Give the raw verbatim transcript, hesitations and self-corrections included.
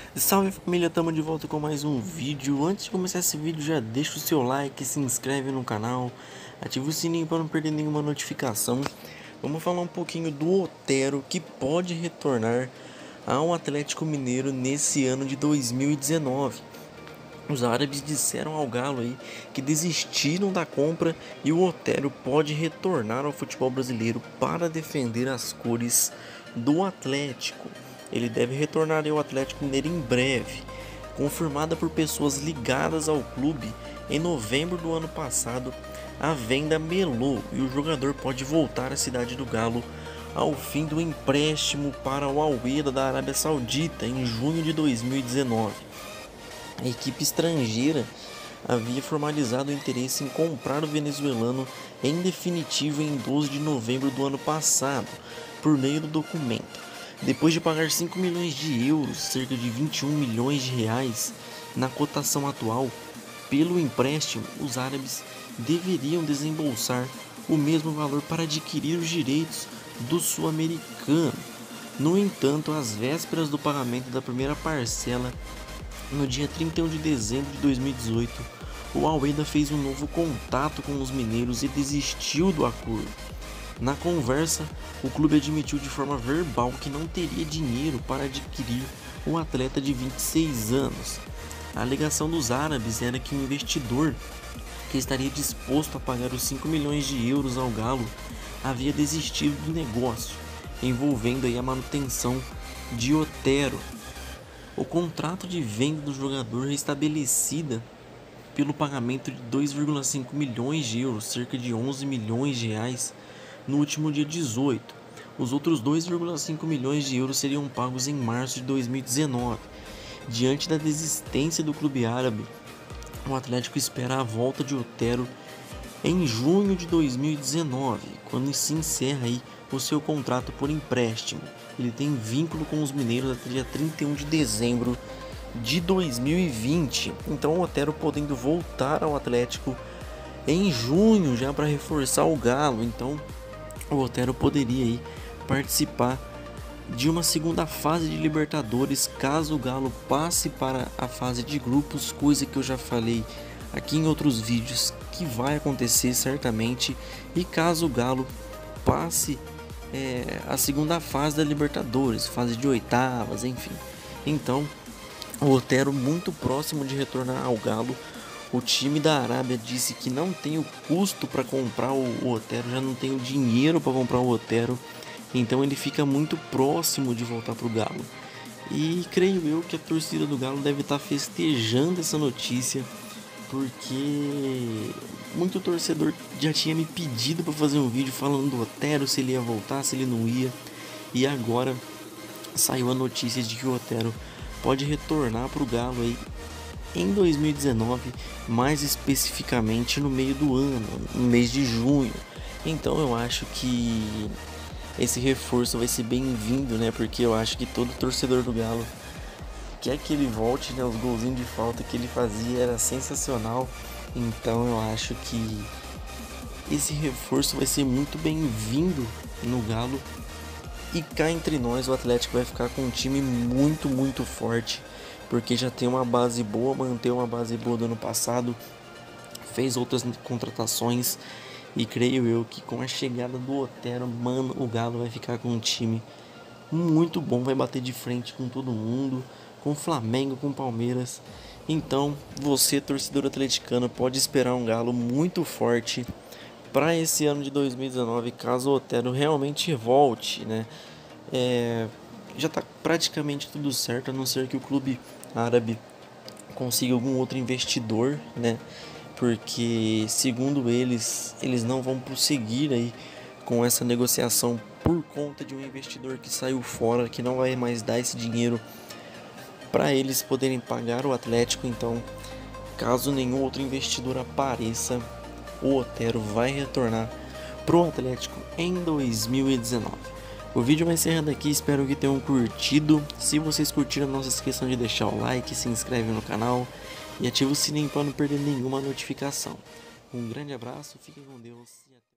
Salve família, tamo de volta com mais um vídeo. Antes de começar esse vídeo, já deixa o seu like, se inscreve no canal, ativa o sininho para não perder nenhuma notificação. Vamos falar um pouquinho do Otero, que pode retornar ao Atlético Mineiro nesse ano de dois mil e dezenove. Os árabes disseram ao Galo aí que desistiram da compra e o Otero pode retornar ao futebol brasileiro para defender as cores do Atlético. Ele deve retornar ao Atlético Mineiro em breve. Confirmada por pessoas ligadas ao clube, em novembro do ano passado, a venda melou e o jogador pode voltar à cidade do Galo ao fim do empréstimo para o Al-Wehda da Arábia Saudita em junho de dois mil e dezenove. A equipe estrangeira havia formalizado o interesse em comprar o venezuelano em definitivo em doze de novembro do ano passado, por meio do documento. Depois de pagar cinco milhões de euros, cerca de vinte e um milhões de reais, na cotação atual, pelo empréstimo, os árabes deveriam desembolsar o mesmo valor para adquirir os direitos do sul-americano. No entanto, às vésperas do pagamento da primeira parcela, no dia trinta e um de dezembro de dois mil e dezoito, o Al-Wehda fez um novo contato com os mineiros e desistiu do acordo. Na conversa, o clube admitiu de forma verbal que não teria dinheiro para adquirir o atleta de vinte e seis anos. A alegação dos árabes era que o investidor, que estaria disposto a pagar os cinco milhões de euros ao Galo, havia desistido do negócio, envolvendo aí a manutenção de Otero. O contrato de venda do jogador restabelecida pelo pagamento de dois vírgula cinco milhões de euros, cerca de onze milhões de reais, no último dia dezoito. Os outros dois vírgula cinco milhões de euros seriam pagos em março de dois mil e dezenove. Diante da desistência do clube árabe, o Atlético espera a volta de Otero em junho de dois mil e dezenove, quando se encerra aí o seu contrato por empréstimo. Ele tem vínculo com os mineiros até dia trinta e um de dezembro de dois mil e vinte. Então o Otero podendo voltar ao Atlético em junho já para reforçar o Galo. Então o Otero poderia aí participar de uma segunda fase de Libertadores caso o Galo passe para a fase de grupos, coisa que eu já falei aqui em outros vídeos que vai acontecer certamente, e caso o Galo passe é, a segunda fase da Libertadores, fase de oitavas, enfim. Então o Otero muito próximo de retornar ao Galo. O time da Arábia disse que não tem o custo para comprar o Otero, já não tem o dinheiro para comprar o Otero, então ele fica muito próximo de voltar para o Galo. E creio eu que a torcida do Galo deve estar festejando essa notícia, porque muito torcedor já tinha me pedido para fazer um vídeo falando do Otero, se ele ia voltar, se ele não ia, e agora saiu a notícia de que o Otero pode retornar para o Galo aí em dois mil e dezenove, mais especificamente no meio do ano, no mês de junho. Então eu acho que esse reforço vai ser bem-vindo, né? Porque eu acho que todo torcedor do Galo quer que ele volte, né? Os golzinhos de falta que ele fazia era sensacional. Então eu acho que esse reforço vai ser muito bem-vindo no Galo. E cá entre nós, o Atlético vai ficar com um time muito, muito forte, porque já tem uma base boa, manteve uma base boa do ano passado, fez outras contratações, e creio eu que com a chegada do Otero, mano, o Galo vai ficar com um time muito bom, vai bater de frente com todo mundo, com o Flamengo, com o Palmeiras. Então, você, torcedor atleticano, pode esperar um Galo muito forte para esse ano de dois mil e dezenove, caso o Otero realmente volte, né? É, já está praticamente tudo certo, a não ser que o clube árabe consiga algum outro investidor, né? Porque segundo eles, eles não vão prosseguir aí com essa negociação por conta de um investidor que saiu fora, que não vai mais dar esse dinheiro para eles poderem pagar o Atlético. Então, caso nenhum outro investidor apareça, o Otero vai retornar pro Atlético em dois mil e dezenove. O vídeo vai encerrando aqui, espero que tenham curtido. Se vocês curtiram, não se esqueçam de deixar o like, se inscreve no canal e ativa o sininho para não perder nenhuma notificação. Um grande abraço, fiquem com Deus e até